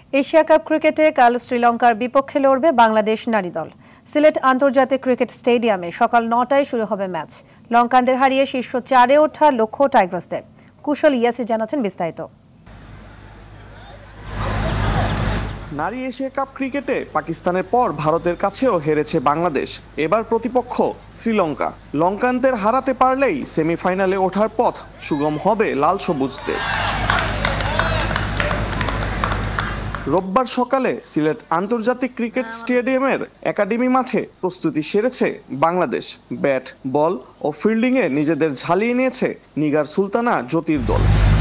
Asia cup ক্রিকেটে কাল শ্রীলঙ্কার বিপক্ষে লড়বে বাংলাদেশ নারী দল। সিলেট আন্তর্জাতিক ক্রিকেট স্টেডিয়ামে সকাল ৯টায় শুরু হবে ম্যাচ। লঙ্কানদের হারিয়ে শীর্ষ ৪-এ ওঠার লক্ষ্য টাইগার্সদের। কুশল ইয়াসির জানাচ্ছেন বিস্তারিত। নারী এশিয়া কাপ ক্রিকেটে পাকিস্তানের পর ভারতের কাছেও হেরেছে বাংলাদেশ। এবার প্রতিপক্ষ শ্রীলঙ্কা। লঙ্কানদের হারাতে পারলেই সেমিফাইনালে ওঠার পথ সুগম হবে লাল সবুজদের। রোববার সকালে সিলেট আন্তর্জাতিক ক্রিকেট স্টেডিয়ামের একাডেমি মাঠে প্রস্তুতি সেরেছে বাংলাদেশ। ব্যাট, বল ও ফিল্ডিংয়ে নিজেদের ঝালিয়ে নিয়েছে নিগার সুলতানা জ্যোতির দল।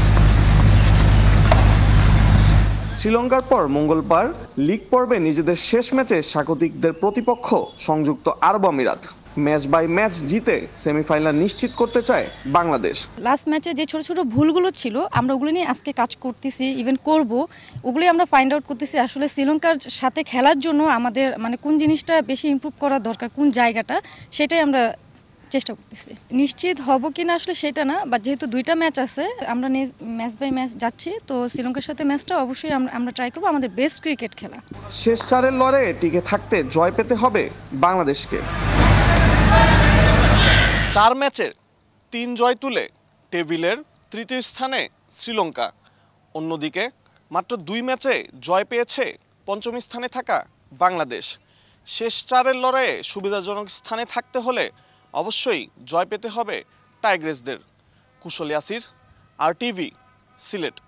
শ্রীলঙ্কার পর মঙ্গলবার লিগ পর্বে নিজেদের শেষ ম্যাচে স্বাগতিকদের প্রতিপক্ষ সংযুক্ত আরব আমিরাত। ম্যাচ বাই ম্যাচ জিতে সেমিফাইনাল নিশ্চিত করতে চায় বাংলাদেশ। লাস্ট ম্যাচে যে ছোট ছোট ভুলগুলো ছিল আমরা ওগুলো নিয়ে আজকে কাজ করতেছি, ইভেন করব, ওগুলোই আমরা ফাইন্ড আউট করতেছি। আসলে শ্রীলঙ্কার সাথে খেলার জন্য আমাদের কোন জিনিসটা বেশি ইমপ্রুভ করা দরকার, কোন জায়গাটা, সেটাই আমরা চেষ্টা করতেছি। নিশ্চিত হব কিনা আসলে সেটা না, বাট যেহেতু 2টা ম্যাচ আছে, আমরা ম্যাচ বাই ম্যাচ যাচ্ছি, তো শ্রীলঙ্কার সাথে ম্যাচটা অবশ্যই আমরা ট্রাই করবো আমাদের বেস্ট ক্রিকেট খেলা। শেষ 4-এর লড়াইয়ে টিকে থাকতে জয় পেতে হবে বাংলাদেশকে। 4 ম্যাচের 3 জয় তুলে টেবিলের তৃতীয় স্থানে শ্রীলঙ্কা। অন্যদিকে মাত্র 2 ম্যাচে জয় পেয়েছে পঞ্চম স্থানে থাকা বাংলাদেশ। শেষ 4-এর লড়াইয়ে সুবিধাজনক স্থানে থাকতে হলে অবশ্যই জয় পেতে হবে টাইগ্রেসদের। কুশল ইয়াসির, RTV, সিলেট।